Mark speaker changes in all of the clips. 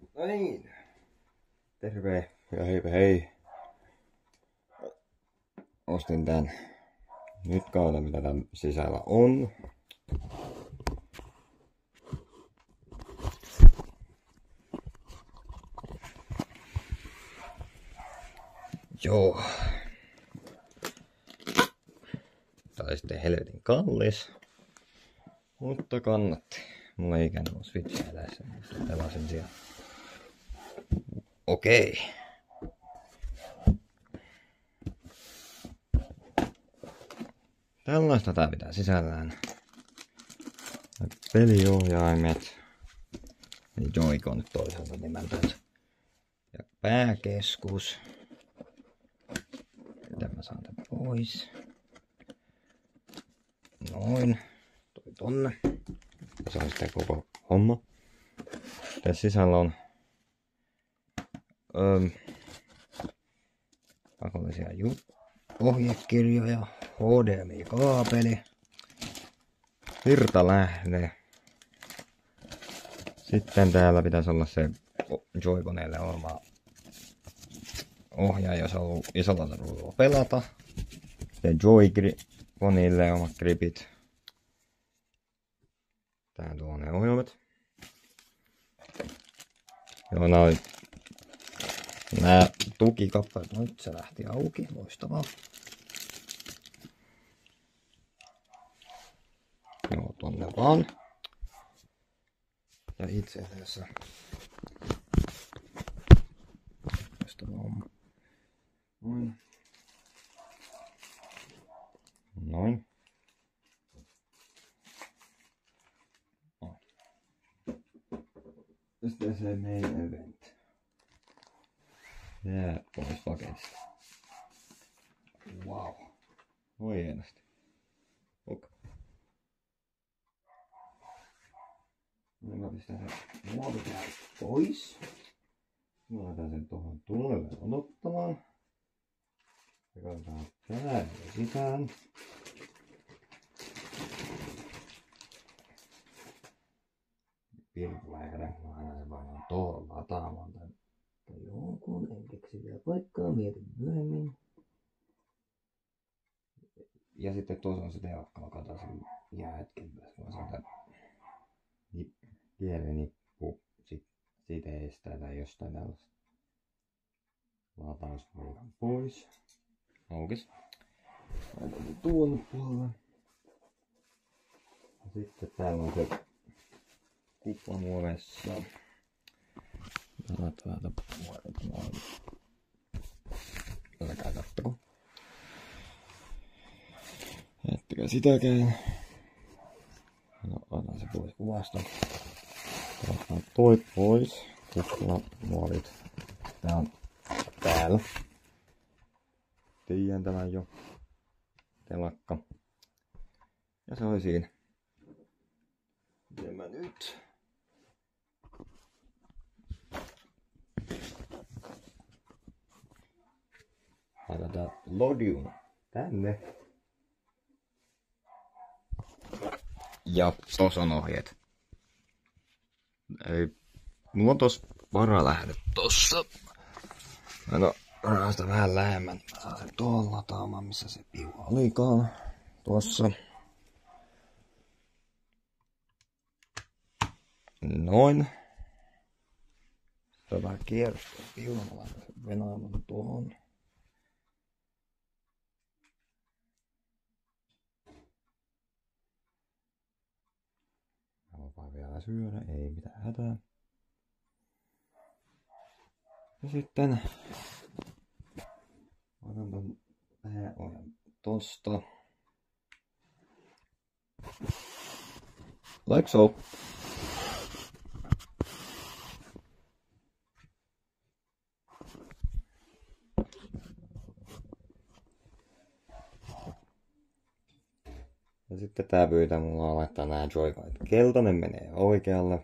Speaker 1: No niin. Terve ja heipä hei. Ostin tän. Nyt kautta mitä tän sisällä on. Joo. Tää oli sitten helvetin kallis. Mutta kannatti. Mulla ei ikään ole Switchiä tässä. Pelasin siellä. Okei. Tällaista tää pitää sisällään. Peliohjaimet. Eli Joy-Con toisaalta nimeltään. Ja pääkeskus. Miten mä saan tän pois? Noin. Toi tonne. Se on sitten koko homma. Tässä sisällä on pakollisia ohjekirjoja, HDMI-kaapeli, virtalähde. Sitten täällä pitäisi olla se Joy-Conille oma ohjaaja, jos on isolla ruudulla pelata. Ja Joy-Conille omat gripit. Tää tuo ne ohjelmat. Joo, nää tukikappaleet, no nyt se lähti auki, loistavaa. Joo, tonne vaan. Ja itse asiassa tästä on noin. Noin. Sitten se main event. Jää pois paketista. Wow. Voi hienosti. Ok. Nyt mä pistän sen muovikään pois. Mä laitan sen tuohon tulelle odottamaan. Ja katsotaan tää sisään. Pirkulähdä. Mä aina se vaan tuolla lataamaan tän. Jonkun, en keksi vielä paikkaa, mietin myöhemmin. Ja sitten tuossa on se telakka, mä katson sen ihan hetken päästä. Mä saan tän kielenippu siteistä tai jostain tällaista. Latauspaikan pois. Aukis. Laitan sen tuonne puolelle. Ja sitten täällä on se kupla muovessa. Laitetaan puolet noin. Älkää kattoko. Jättäkää sitäkään. No, otan se pois kuvasta. Otetaan toi pois. Kupla muovit. Tää on täällä. Tiedän tämän jo. Telakka. Ja se oli siinä. Miten mä nyt? Laitetaan Lodium tänne. Ja tos on ohjeet. Ei, mulla on tos varalähde tossa. No, raasta vähän lähemmän. Mä saan sen tuolla lataamaan, missä se piua olikaan. Tuossa. Noin. Sitten on vähän kierrosta piua. Mä laitan sen venaiman tuohon. Vaan vielä syödä, ei mitään hätää. Ja sitten otan ton pääohjan tosta. Like so. Ja sitten tää pyytää mulla laittaa nää Joy-Conit. Keltainen menee oikealle.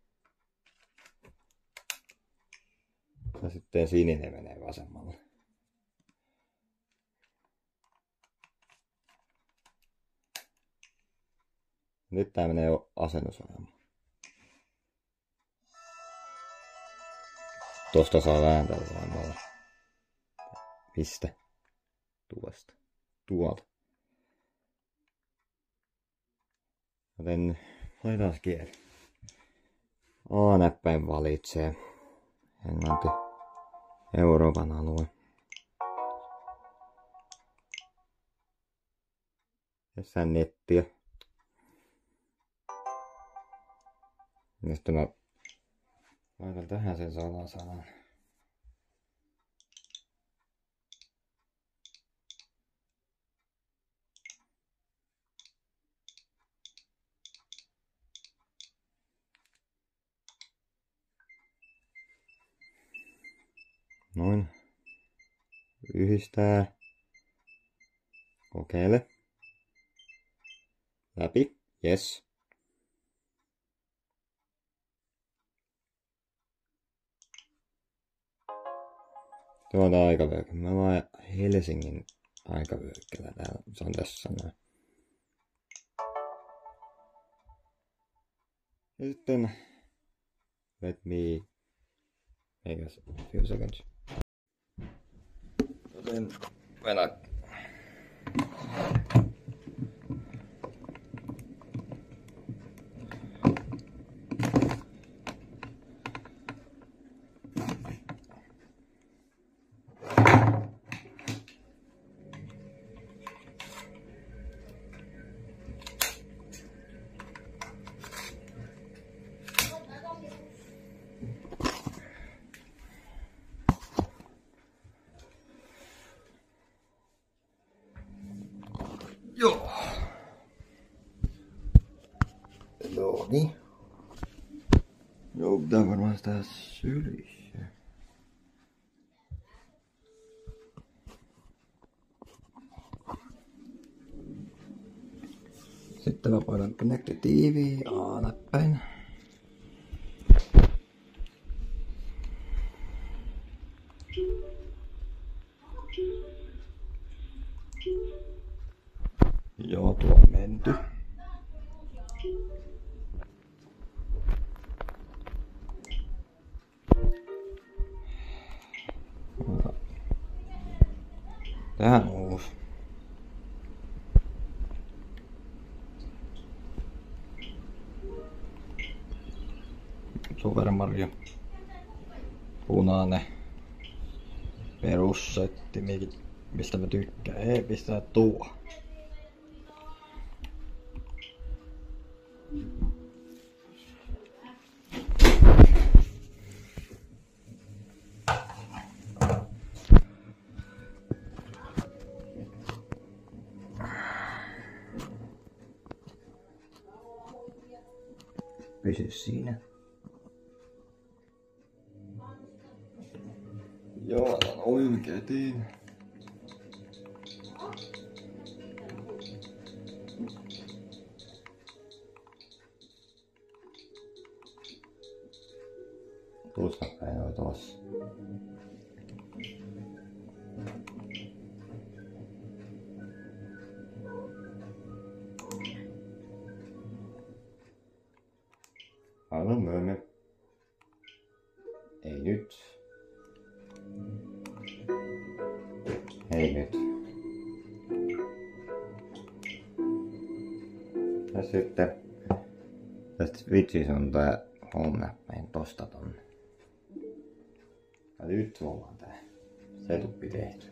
Speaker 1: Ja sitten sininen menee vasemmalle. Nyt tää menee jo asennusohjelmaan. Tosta saa vääntää voimalla. Mistä? Tuosta. Tuolta. Joten laitetaan kieli. A-näppäin valitsee. Englanti. Euroopan alue. Tässä nettiä. Ja sitten mä laitan tähän sen salasanan. Noin. Yhdistää. Kokeile. Läpi. Yes. Tuota aikavyöhyke. Mä vaan Helsingin aikavyöhykkeellä täällä. Se on tässä näin. Ja sitten let me make a few seconds. Joten venä. Joo. Joo, niin. Joo, pitää varmaan sitä sylissä. Sitten mä painan Connect TV A-näppäin. Joo, tuo on menty. Tähän on uusi. Super Mario. Punainen. Perussetti, mistä mä tykkään. Ei pistää tuo. Pysy siinä. Joo, otan oikeetiin. Tuosta päin oli tossa. Annan myöhemmin. Ei nyt. Ei nyt. Ja sitten tästä switchissä on tää home-näppäin tosta tonne. Ja nyt sulla on tää setuppi tehty.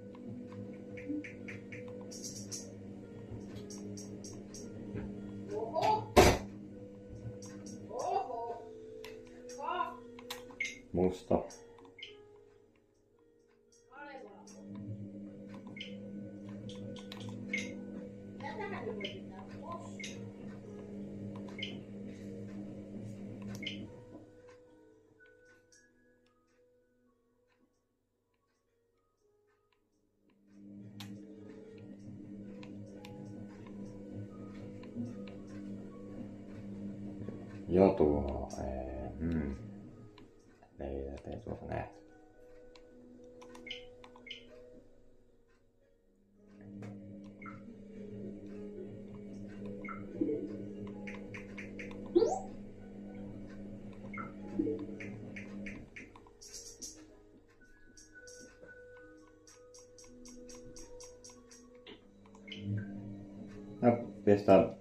Speaker 1: Musta. Ja tuo, ei tuossa nähty. Ja pistää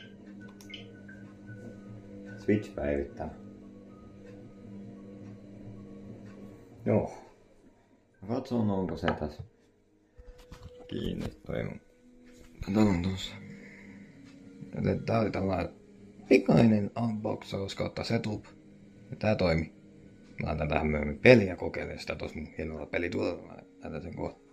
Speaker 1: Switch päivittää. Joo. Mä katson onko se tässä kiinni toi mun. Tää on tossa. Joten tää oli tällainen pikainen unboxaus kautta setup. Ja tää toimi. Mä laitan tähän myöhemmin peliä kokeilemaan sitä tossa mun hienolla pelituotolla. Näytän sen kohta.